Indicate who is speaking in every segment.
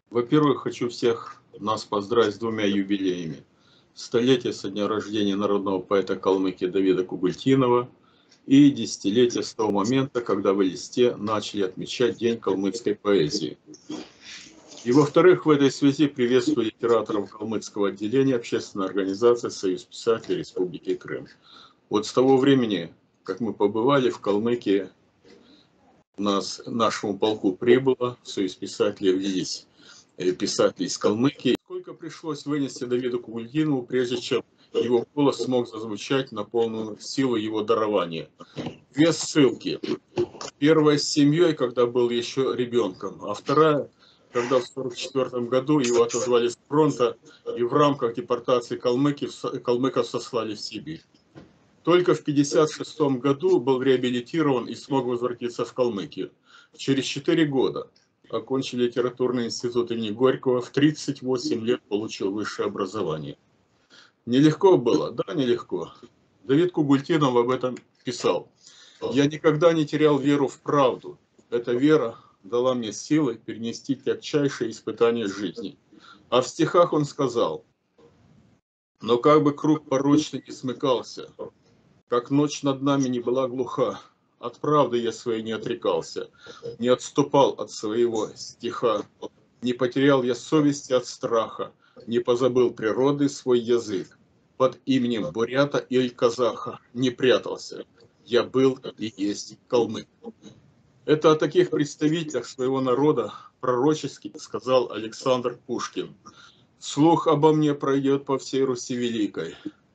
Speaker 1: Во-первых, хочу всех нас поздравить с двумя юбилеями. Столетие со дня рождения народного поэта Калмыкии Давида Кугультинова и десятилетие с того момента, когда в Элисте начали отмечать День калмыцкой поэзии. И во-вторых, в этой связи приветствую литераторов калмыцкого отделения общественной организации «Союз писателей Республики Крым». Вот с того времени, как мы побывали в Калмыкии, нашему полку прибыло в Союз писателей влились писателей из Калмыкии. Сколько пришлось вынести Давиду Кугультинову, прежде чем его голос смог зазвучать на полную силу его дарования. Две ссылки. Первая с семьей, когда был еще ребенком, а вторая, когда в 1944 году его отозвали с фронта и в рамках депортации калмыков сослали в Сибирь. Только в 1956 году был реабилитирован и смог возвратиться в Калмыкию. Через 4 года окончил литературный институт имени Горького, в 38 лет получил высшее образование. Нелегко было? Да, нелегко. Давид Кугультинов об этом писал. «Я никогда не терял веру в правду. Эта вера дала мне силы перенести тягчайшие испытания жизни». А в стихах он сказал: «Но как бы круг порочный не смыкался, как ночь над нами не была глуха, от правды я своей не отрекался, не отступал от своего стиха, не потерял я совести от страха, не позабыл природы свой язык, под именем бурята или казаха не прятался, я был и есть калмык». Это о таких представителях своего народа пророчески сказал Александр Пушкин. «Слух обо мне пройдет по всей Руси великой,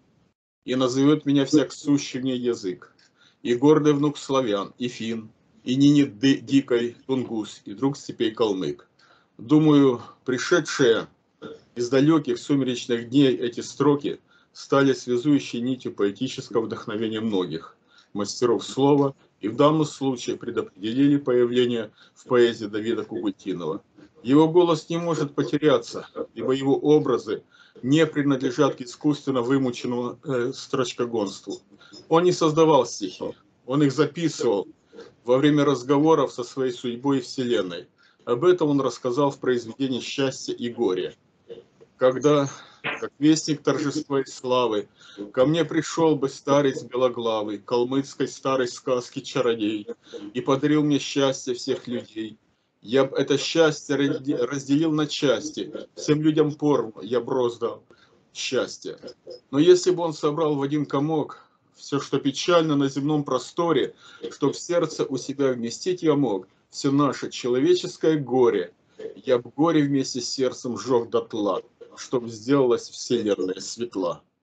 Speaker 1: и назовет меня всяк сущий мне язык, и гордый внук славян, и фин, и нине дикой тунгус, и друг степей калмык». Думаю, пришедшие из далеких сумеречных дней эти строки стали связующей нитью поэтического вдохновения многих мастеров слова и в данном случае предопределили появление в поэзии Давида Кугультинова. Его голос не может потеряться, ибо его образы не принадлежат к искусственно вымученному строчкогонству. Он не создавал стихи, он их записывал во время разговоров со своей судьбой и вселенной. Об этом он рассказал в произведении «Счастье и горе». Когда, как вестник торжества и славы, ко мне пришел бы старец белоглавый, калмыцкой старой сказки чародей, и подарил мне счастье всех людей, я б это счастье разделил на части, всем людям поровну я б роздал счастье. Но если бы он собрал в один комок все, что печально на земном просторе, чтоб в сердце у себя вместить я мог все наше человеческое горе, я б горе вместе с сердцем сжег дотла, чтоб сделалась вселенная светла.